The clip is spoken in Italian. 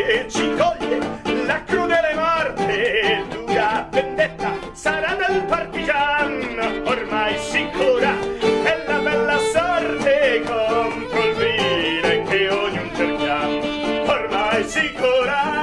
che ci coglie la crudele morte, dura vendetta sarà del partigian, ormai sicura è la bella sorte contro il vile che ognuno cerchiamo, ormai sicura